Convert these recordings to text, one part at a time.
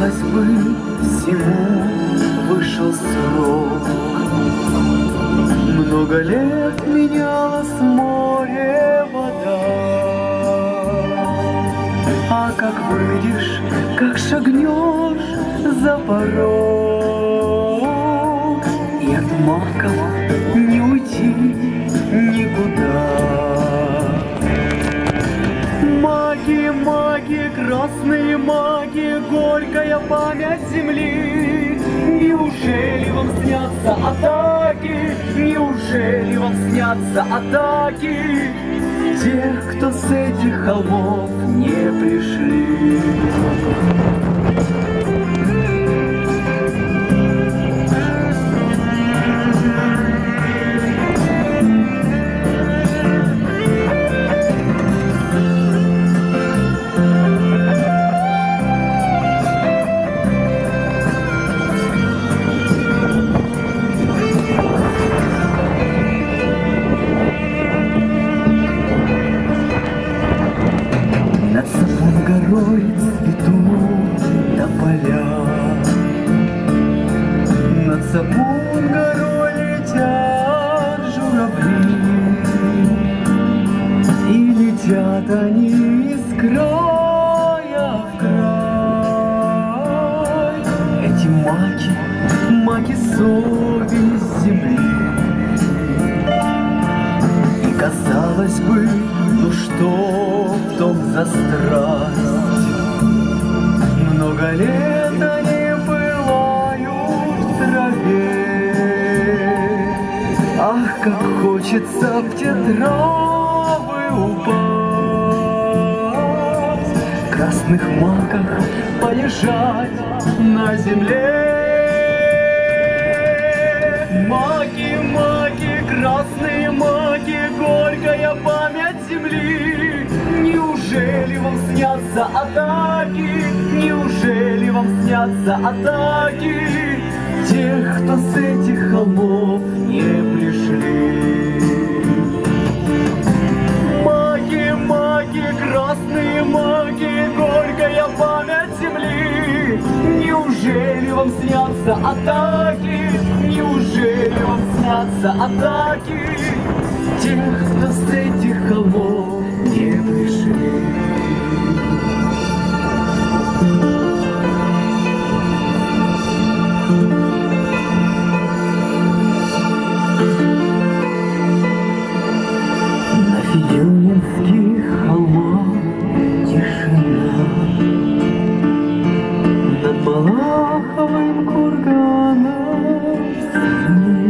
Казалось бы, всему вышел срок. Много лет менялось море вода, а как выйдешь, как шагнешь за порог, и от маков не уйти никуда. Маги, маги, красные маги, горькая память земли. Неужели вам снятся атаки? Неужели вам снятся атаки тех, кто с этих холмов не пришли? Над Сапун горой цветут тополя, над Сапун горой летят журавли, и летят они из края в край. Эти маки, маки совесть земли. И казалось бы, ну что в том за страсть? Много лет они пылают в траве. Ах, как хочется в те травы упасть, в красных маках полежать на земле. Маки, маки, красные маки, горькая память земли. Неужели вам снятся атаки? Неужели вам снятся атаки тех, кто с этих холмов не пришли? Маги, маги, красные маги, горькая память земли. Неужели вам снятся атаки? Неужели вам снятся атаки тех, кто с этих холмов не пришли? На Федюнинских холмах тишина, над Балаховым курганом сны.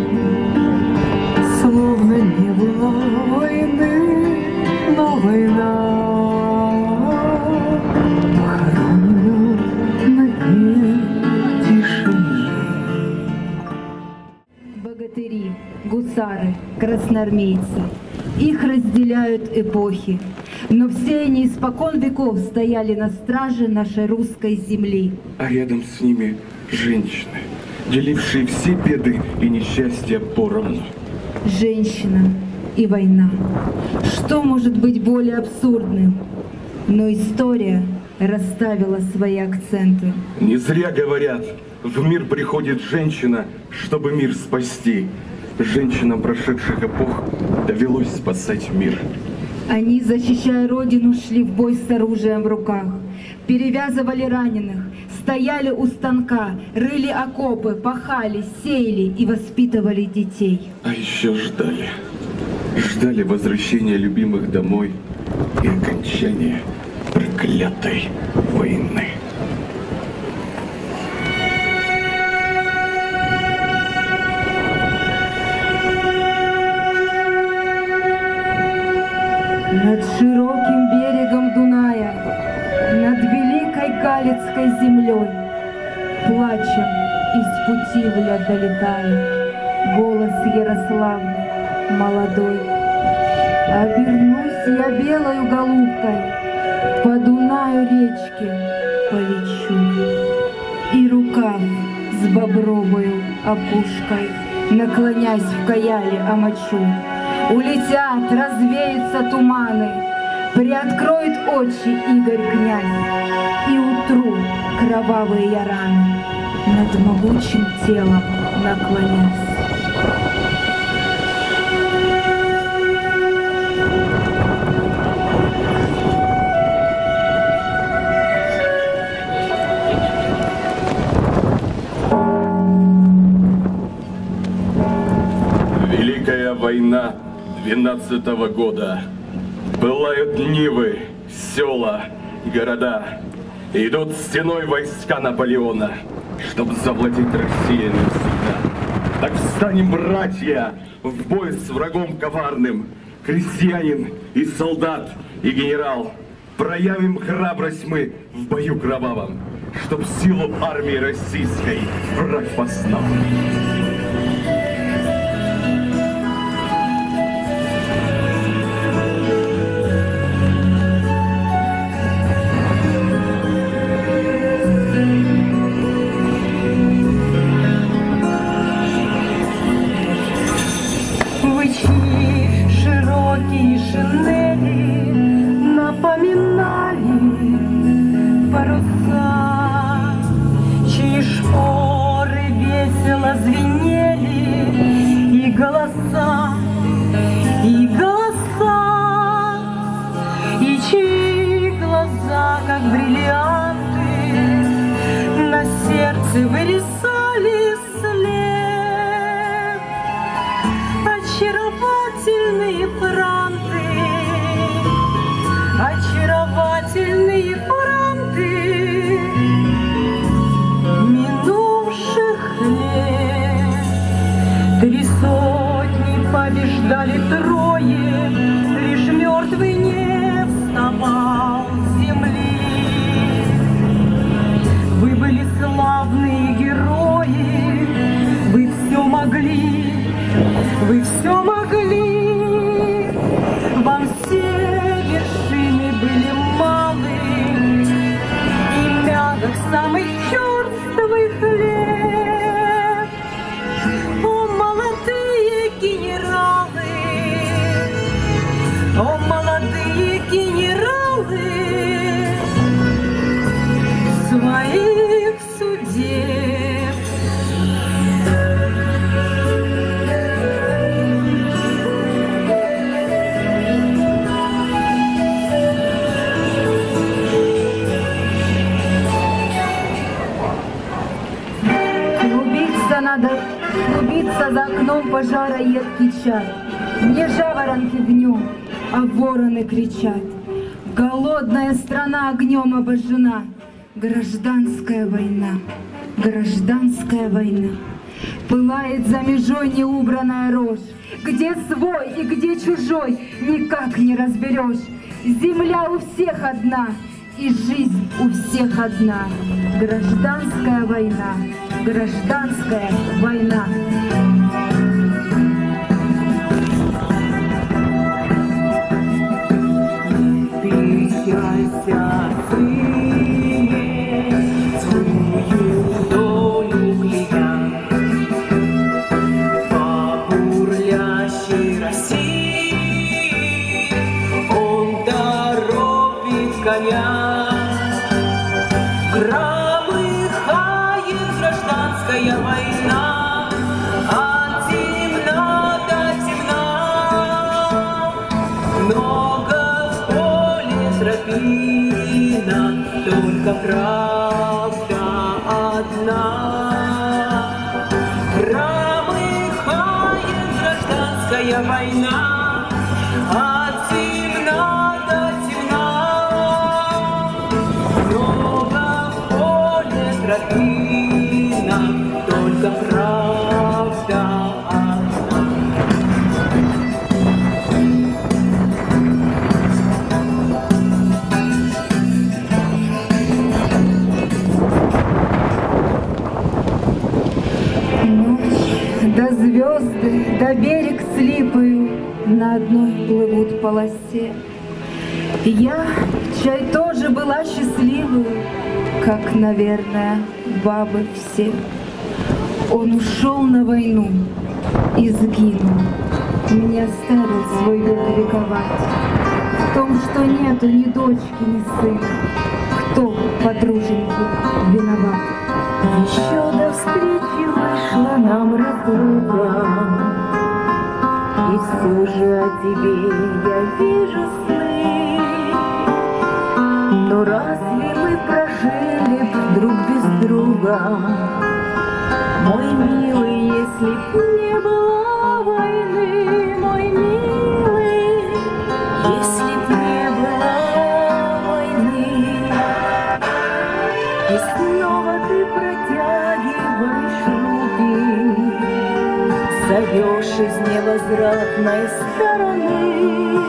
Словно не было войны, но война похоронена на дне тишины. Богатыри, гусары, красноармейцы. Их разделяют эпохи, но все они испокон веков стояли на страже нашей русской земли. А рядом с ними женщины, делившие все беды и несчастья поровну. Женщина и война. Что может быть более абсурдным? Но история расставила свои акценты. Не зря говорят, в мир приходит женщина, чтобы мир спасти. Женщинам прошедших эпох довелось спасать мир. Они, защищая родину, шли в бой с оружием в руках, перевязывали раненых, стояли у станка, рыли окопы, пахали, сеяли и воспитывали детей. А еще ждали. Ждали возвращения любимых домой и окончания проклятой войны. Над широким берегом Дуная, над великой Галицкой землей, плачем из Путивля долетает голос Ярославны молодой. Обернусь я белою голубкой, по Дунаю речке полечу, и рукав с бобровою опушкой, наклонясь в каяле, омочу. Улетят, развеются туманы, Приоткроет очи Игорь князь, и утру кровавые я раны над могучим телом наклонясь. Великая война 12-го года. Пылают нивы, села, города. Идут стеной войска Наполеона, чтоб завладеть Россией навсегда. Так встанем, братья, в бой с врагом коварным, крестьянин и солдат и генерал. Проявим храбрость мы в бою кровавом, чтоб силу армии российской враг познал. Широкие шинели напоминали паруса, чьи шпоры весело звенели, и голоса, и чьи глаза, как бриллианты, на сердце вырисали след. Очаровательные франты, очаровательные франты минувших лет. 3 сотни побеждали трое, лишь мертвый не вставал с земли. Вы были славные герои, вы все могли. Вы все могли, вам все вершины были малы, и мягок самых черствых лет. О, молодые генералы, о, молодые генералы, своих судеб. Надо клубиться за окном пожара едкий чад. Не жаворонки в нем, а вороны кричат. Голодная страна огнем обожжена. Гражданская война, гражданская война. Пылает за межой неубранная рожь. Где свой и где чужой, никак не разберешь. Земля у всех одна, и жизнь у всех одна. Гражданская война, гражданская война. Печалься, сыне, свою долю клея, по бурлящей России он торопит коня. Громыхает война, от темна до темна. Много в поле тропина, только правда одна. Громыхает гражданская война, от темна до темна. Много в поле тропина, только правда одна. Ночь, да звезды, да берег с липою на одной плывут полосе. Я, чай тоже была счастливой, как, наверное, бабы все. Он ушел на войну и сгинул, не оставил свой век вековать. В том, что нету ни дочки, ни сына, кто, подруженьки, виноват? Еще до встречи вышла нам разлука, и все же о тебе я вижу сны. Но разве мы прожили б друг без друга? Мой милый, если б не было войны, мой милый, если б не было войны. И снова ты протягиваешь руки, зовешь из невозвратной стороны.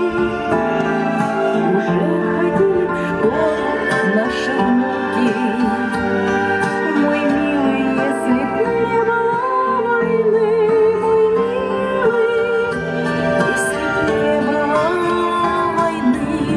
Уже ходили в школу наши внуки. Мой милый, если б не было войны, мой милый, если б не было войны.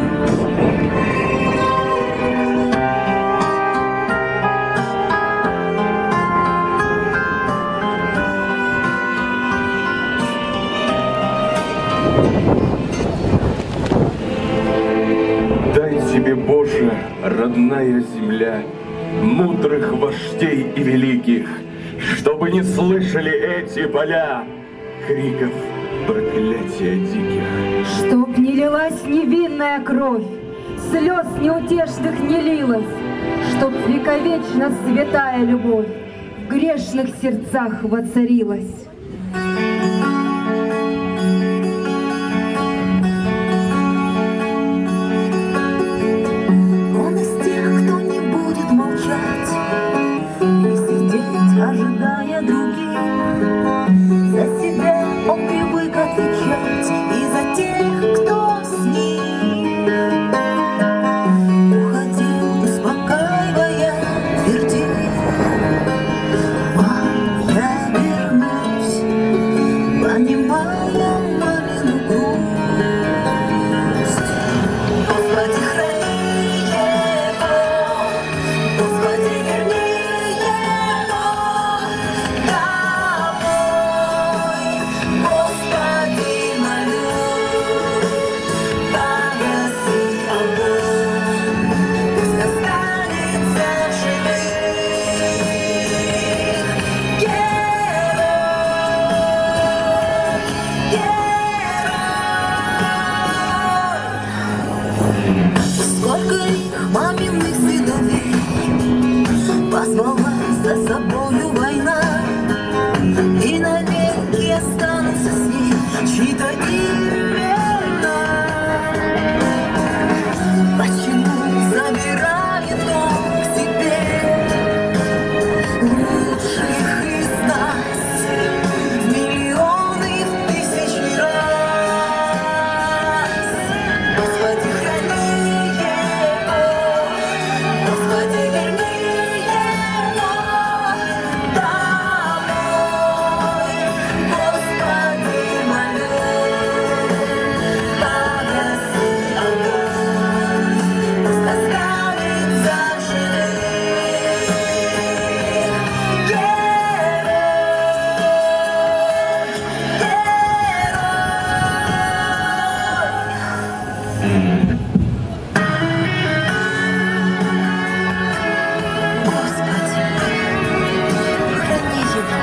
Дай тебе, Боже, родная земля, мудрых вождей и великих, чтобы не слышали эти поля криков проклятия диких. Чтоб не лилась невинная кровь, слез неутешных не лилась, чтоб вековечно святая любовь в грешных сердцах воцарилась. Он из тех, кто не будет молчать и сидеть, ожидая других. За себя он привык отвечать и за тех, кто с ним. Уходил, успокаивая, твердил: мам, я вернусь, понимая мамину грусть. Господи, храни его, Господи, верни его домой. Господи, молю, погаси огонь, пусть останется в живых герой, герой. Сколько их маминых сыновей позвала за собою война, и навеки останутся с ней чьи-то имена. Почему забирает он к себе лучших из нас в миллионы, в тысячи раз? Господи, храни его, Господи, верни его домой. Господи, молю, погаси огонь, пусть останется в живых герой, герой. Господи, храни его.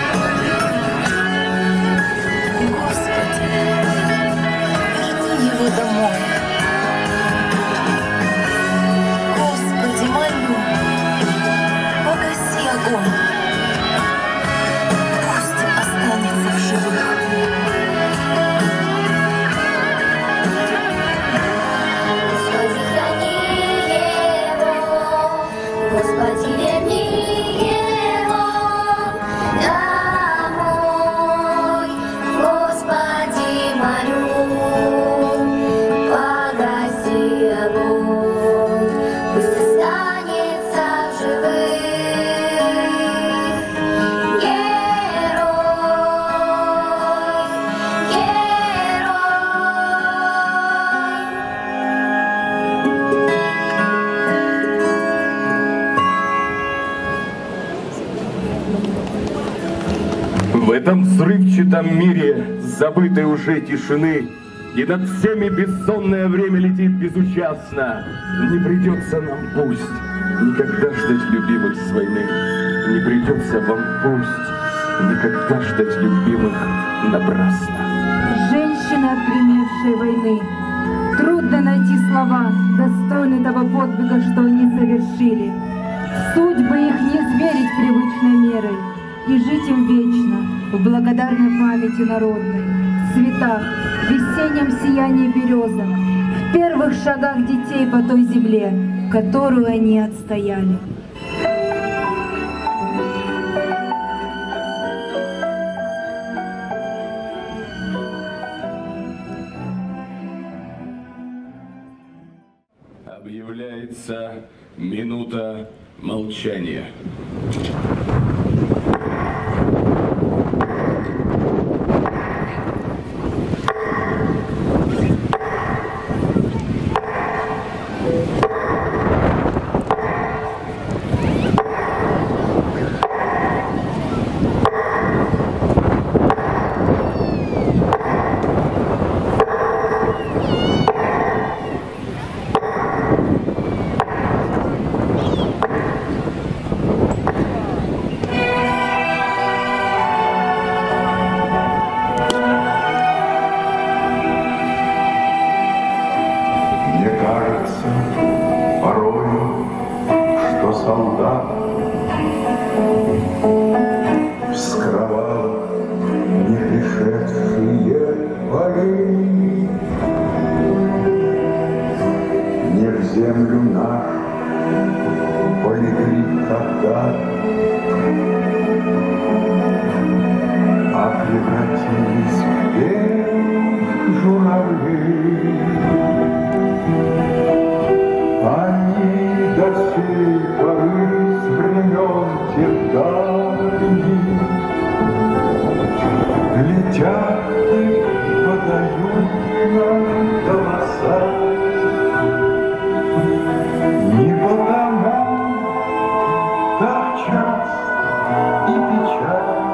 Господи, верни его домой. Господи, молю, погаси огонь, пусть останется в живых. Господи, храни его, Господи, верни его домой. Господи, молю, погаси огонь, пусть останется в живых В этом взрывчатом мире забытой уже тишины И над всеми бессонное время летит безучастно. Не придется нам, пусть, никогда ждать любимых с войны. Не придется вам, пусть, никогда ждать любимых напрасно. Женщины, отгремевшие войны, трудно найти слова, достойные того подвига, что они совершили. Судьбы их не измерить привычной мерой, и жить им вечно в благодарной памяти народной, в цветах, в весеннем сиянии березок, в первых шагах детей по той земле, которую они отстояли. Объявляется минута молчания. Солдат вскрывал не пришедшие бои, не в землю нашу полегли тогда, а превратились в белых журавлей. Они до сей поры с времен терзаний летят, подают нам голоса. Не потому так часто и печаль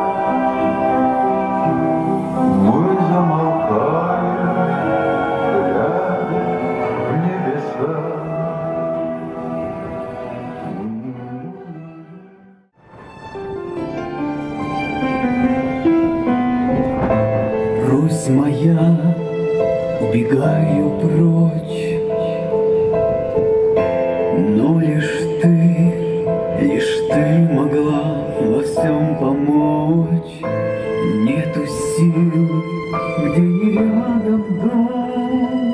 мы замолкаем, глядя в небеса. Русь моя, убегаю прочь, но лишь ты могла во всем помочь. Нету сил, где не рядом дом.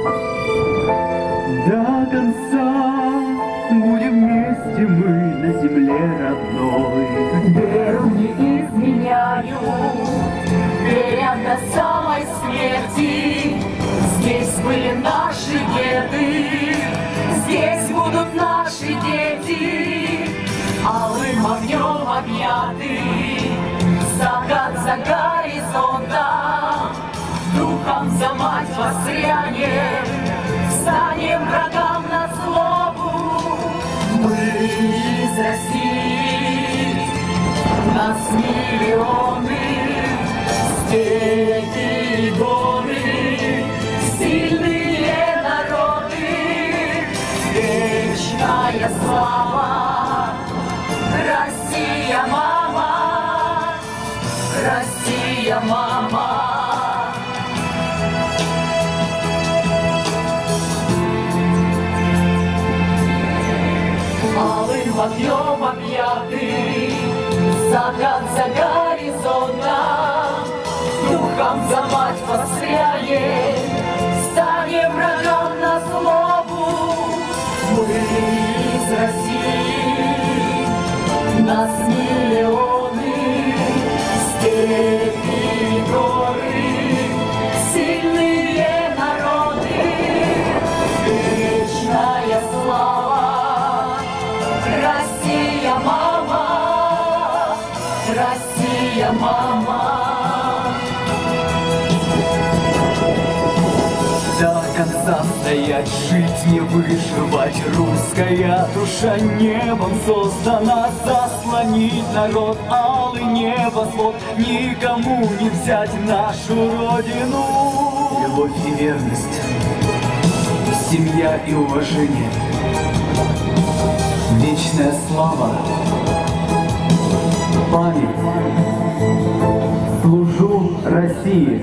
До конца будем вместе мы на земле родной. Веру не изменяю, веря до самой смерти. Здесь были наши деды, здесь будут наши дети. Алым огнем объяты, закат за горизонтом. Духом за мать вострянем, станем врагам на злобу. Мы из России, нас миллионы, степи и горы, сильные народы, вечная слава. Россия, мама, Россия, мама. Алым огнем объяты, закат за горизонтом. Духом за мать вострянем, станем врагам на злобу. Мы из России, нас миллионы, степи и горы, сильные народы, вечная слава. Россия, мама, Россия, мама. До конца стоять, жить, не выживать. Русская душа небом создана, заслонить народ, алый небосвод. Никому не взять нашу родину. Любовь и верность, семья и уважение, вечная слава, память. Служу России.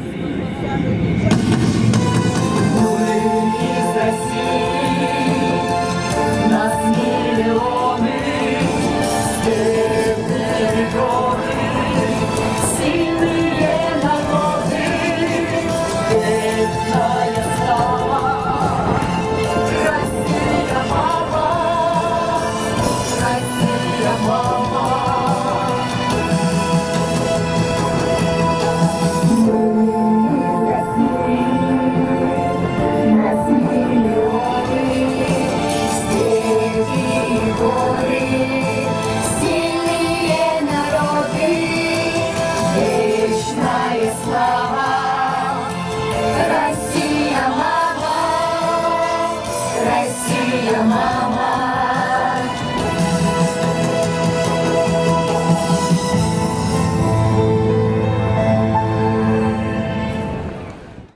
Нас миллионы, степные горы, сильные народы, вечная слава. Россия, мама, Россия, мама. Нас миллионы, степи, горы, сильные народы, вечная слава. Россия, мама, Россия, мама.